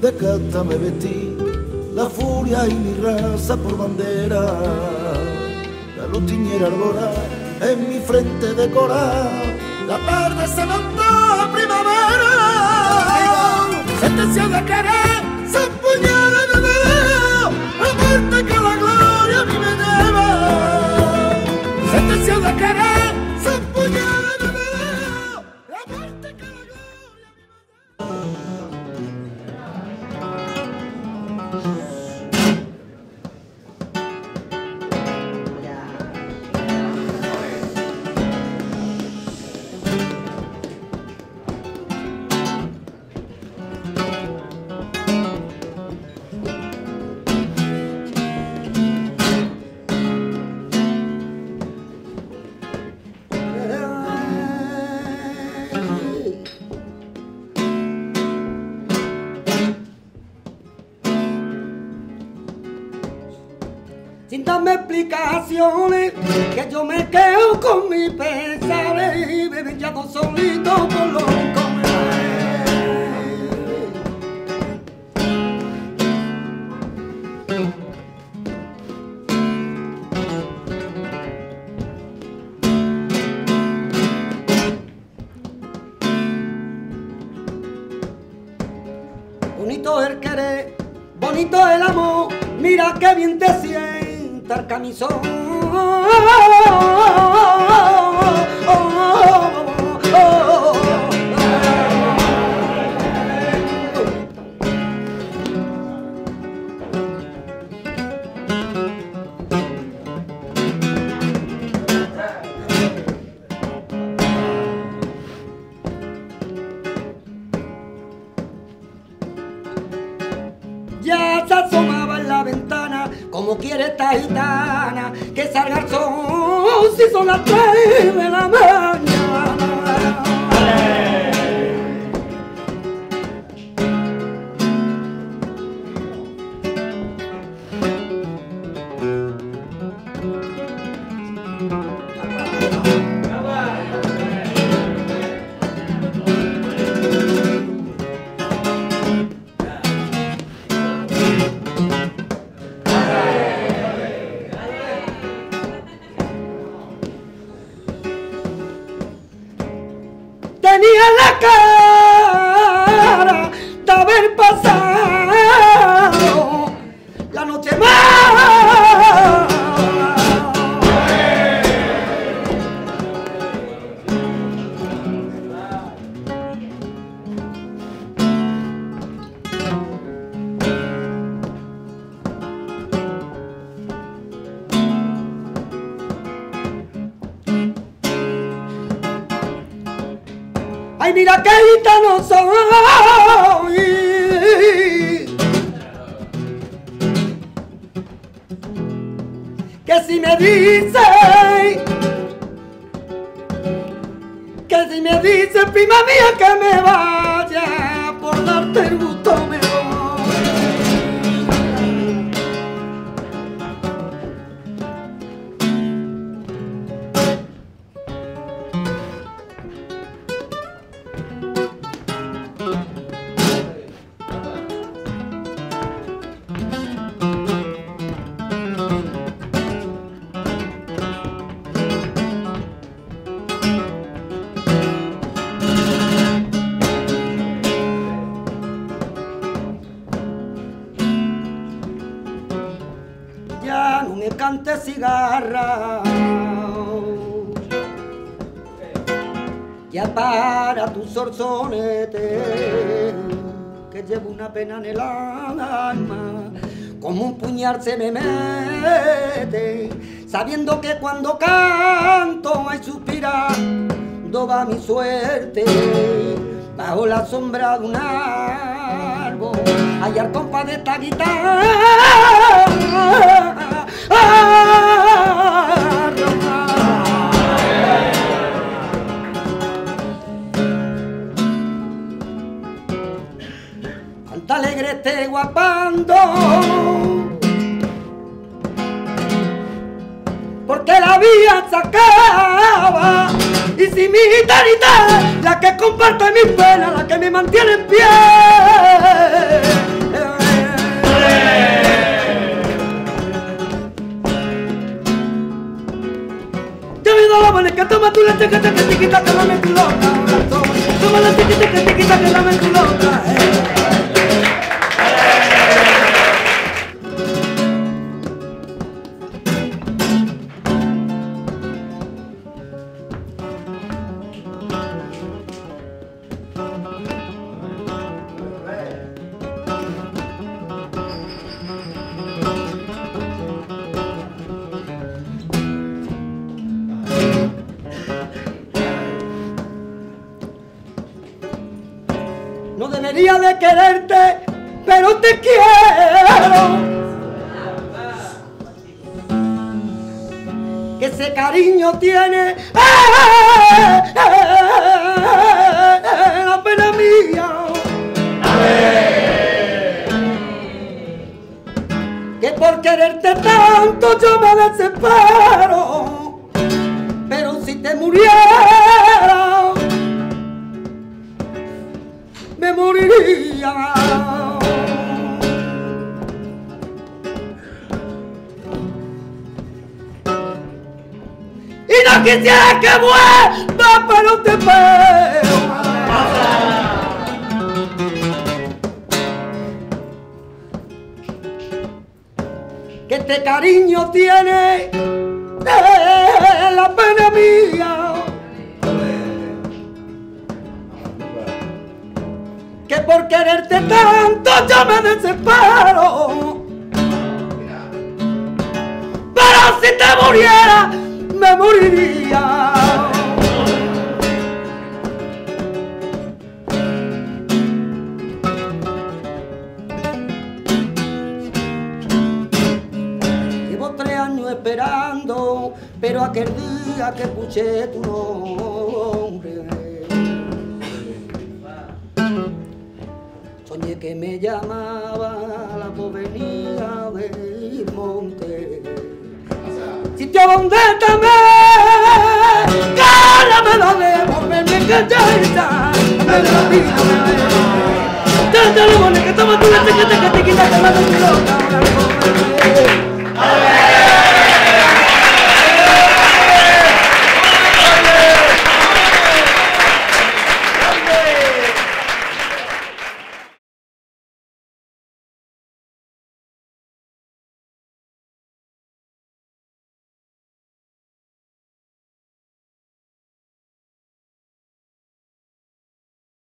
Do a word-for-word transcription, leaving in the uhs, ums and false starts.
de casta me vestí, la furia y mi raza por bandera. La luz tiñera arbora en mi frente decorada, la tarde se notó primavera. Sentencia de querer, se empuñala de dedo, la muerte que la gloria a mí me lleva. Sentencia de querer, se empuñala de dedo, la muerte que la gloria a mí me lleva. Sin darme explicaciones, que yo me quedo con mis pesares y beben ya dos solitos por los rincones. Bonito el querer, bonito el amor, mira qué bien te sientes el camisón. Oh, oh, oh, oh, ya se asomaba en la ventana, como quiere esta gitana, que salga el sol si son las tres de la mañana. Tenía la cara de haber pasado la noche más. Ay, mira qué gitano soy, que si me dice, que si me dice, prima mía, que me vaya, por darte el gusto me voy. Ya no me cantes cigarra, ya para tu zorzonete, que llevo una pena en el alma, como un puñal se me mete, sabiendo que cuando canto hay suspirando va mi suerte, bajo la sombra de un árbol, hallar compa de esta guitarra. Canta alegre este guapando, porque la vida se acaba, y si mi gitanita, la que comparte mis penas, la que me mantiene en pie, toma, que toma tu leche, que te chiquita, que dame tu loca. Toma, toma la chiquita, que chiquita, que dame tu loca. No debería de quererte, pero te quiero. Que ese cariño tiene eh, eh, eh, la pena mía. Que por quererte tanto yo me desespero. Pero si te muriera, me moriría. Y no quisiera que vuelva, pero te espero. Que este cariño tiene eh, la pena mía. Que por quererte tanto yo me desespero. Pero si te muriera, me moriría. Llevo tres años esperando, pero aquel día que escuché tu nombre, soñé que me llamaba la povenía del monte, sitio donde también cara me la de volverme que ya está, me la vida, te lo que toma tu leche que te quita que me la loca.